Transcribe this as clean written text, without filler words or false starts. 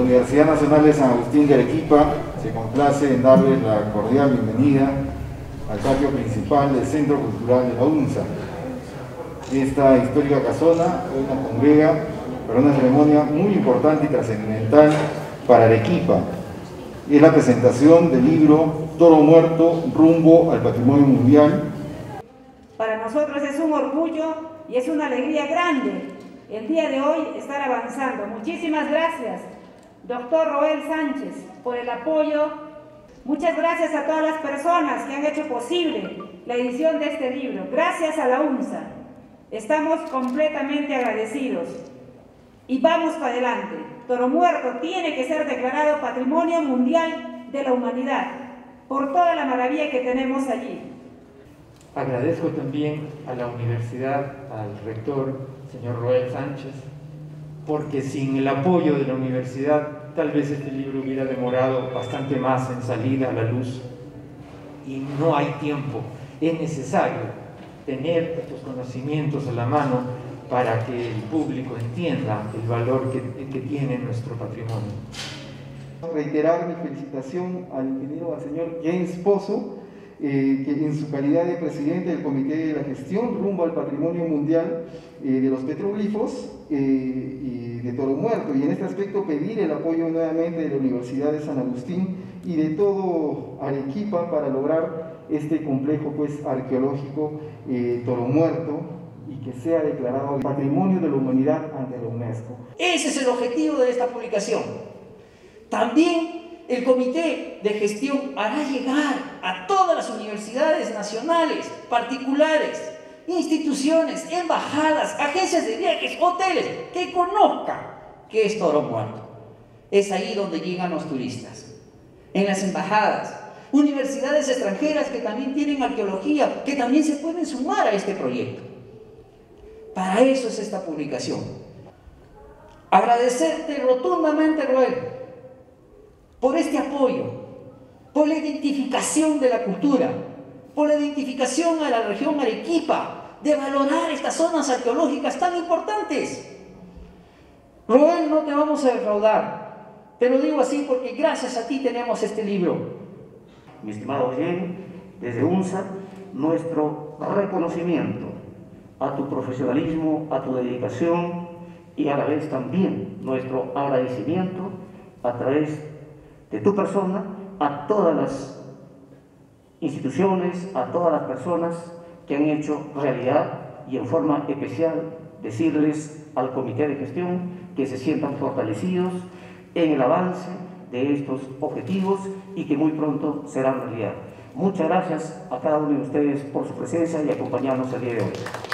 Universidad Nacional de San Agustín de Arequipa se complace en darles la cordial bienvenida al patio principal del Centro Cultural de la UNSA. Esta histórica casona hoy nos congrega para una ceremonia muy importante y trascendental para Arequipa. Es la presentación del libro Toro Muerto, rumbo al patrimonio mundial. Para nosotros es un orgullo y es una alegría grande el día de hoy estar avanzando. Muchísimas gracias, doctor Roel Sánchez, por el apoyo. Muchas gracias a todas las personas que han hecho posible la edición de este libro. Gracias a la UNSA. Estamos completamente agradecidos. Y vamos para adelante. Toro Muerto tiene que ser declarado Patrimonio Mundial de la Humanidad por toda la maravilla que tenemos allí. Agradezco también a la universidad, al rector, señor Roel Sánchez, porque sin el apoyo de la universidad tal vez este libro hubiera demorado bastante más en salir a la luz y no hay tiempo. Es necesario tener estos conocimientos a la mano para que el público entienda el valor que tiene nuestro patrimonio. Reiterar mi felicitación al ingeniero, al señor James Pozo, que en su calidad de presidente del Comité de la Gestión rumbo al Patrimonio Mundial de los Petroglifos y de Toro Muerto, y en este aspecto pedir el apoyo nuevamente de la Universidad de San Agustín y de todo Arequipa para lograr este complejo arqueológico Toro Muerto, y que sea declarado Patrimonio de la Humanidad ante la UNESCO. Ese es el objetivo de esta publicación. También el Comité de Gestión hará llegar a todas las universidades nacionales, particulares, instituciones, embajadas, agencias de viajes, hoteles, que conozcan qué es Toro Muerto. Es ahí donde llegan los turistas. En las embajadas, universidades extranjeras que también tienen arqueología, que también se pueden sumar a este proyecto. Para eso es esta publicación. Agradecerte rotundamente, Roel, por este apoyo, por la identificación de la cultura, por la identificación a la región Arequipa, de valorar estas zonas arqueológicas tan importantes. Roel, no te vamos a defraudar. Te lo digo así porque gracias a ti tenemos este libro. Mi estimado Jen, desde UNSA, nuestro reconocimiento a tu profesionalismo, a tu dedicación y a la vez también nuestro agradecimiento a través de tu persona a todas las instituciones, a todas las personas que han hecho realidad, y en forma especial decirles al Comité de Gestión que se sientan fortalecidos en el avance de estos objetivos y que muy pronto serán realidad. Muchas gracias a cada uno de ustedes por su presencia y acompañarnos el día de hoy.